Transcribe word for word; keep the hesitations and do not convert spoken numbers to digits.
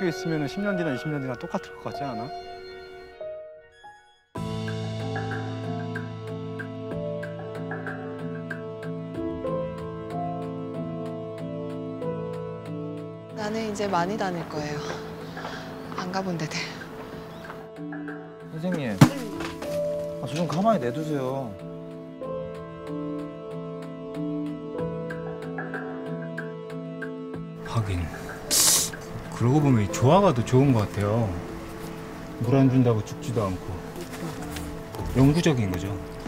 학교에 있으면 십 년 뒤나 이십 년 뒤나 똑같을 것 같지 않아? 나는 이제 많이 다닐 거예요. 안 가본 데들. 선생님, 아, 저 좀 가만히 내두세요. 하긴 그러고 보면 조화가 더 좋은 것 같아요. 물 안 준다고 죽지도 않고 영구적인 거죠.